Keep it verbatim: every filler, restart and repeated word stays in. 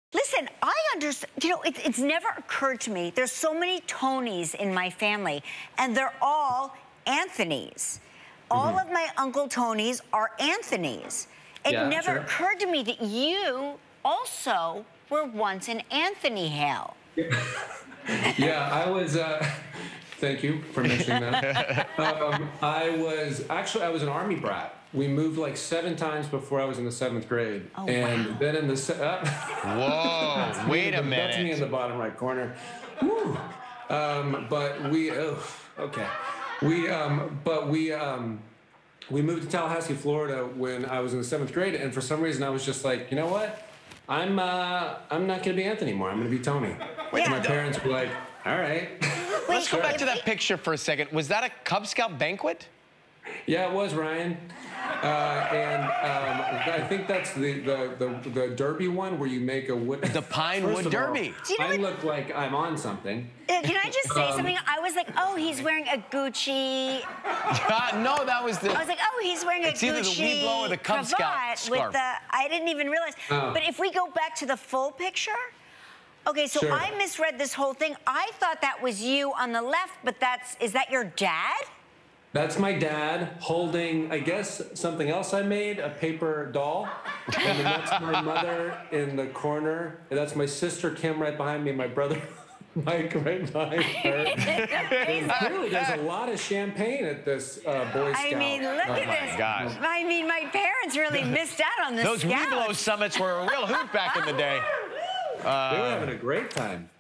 Listen, I understand, you know, it, it's never occurred to me. There's so many Tonys in my family, and they're all Anthonys. All mm-hmm. of my Uncle Tonys are Anthonys. It yeah, never sure. occurred to me that you also were once an Anthony Hale. Yeah, I was, uh, thank you for mentioning that. um, I was, actually, I was an Army brat. We moved like seven times before I was in the seventh grade. Oh, and wow. then in the... Uh, Whoa, wait a minute. That's me in the bottom right corner. Woo. Um, but we, oh, okay. We, um, but we, um, we moved to Tallahassee, Florida when I was in the seventh grade. And for some reason I was just like, you know what? I'm, uh, I'm not going to be Anthony anymore. I'm going to be Tony. Wait, and my no. parents were like, all right. Let's go back to that picture for a second. Was that a Cub Scout banquet? Yeah, it was, Ryan. Uh, and um, I think that's the, the, the, the derby one where you make a wood... The pine wood all, derby. Do you know I what... look like I'm on something. Uh, can I just say um, something? I was like, oh, he's wearing a Gucci... Uh, no, that was the... I was like, oh, he's wearing a it's Gucci either the Weeblo or the Cub Scout scarf. With the... I didn't even realize. Oh. But if we go back to the full picture... Okay, so Sure. I misread this whole thing. I thought that was you on the left, but that's... Is that your dad? That's my dad holding, I guess, something else I made, a paper doll. And then that's my mother in the corner. And that's my sister, Kim, right behind me, and my brother, Mike, right behind her. And clearly, there's a lot of champagne at this uh, Boy Scout. I mean, look oh at my this. gosh. I mean, my parents really missed out on this. Those Weeblo summits were a real hoot back in the day. Uh, they were having a great time.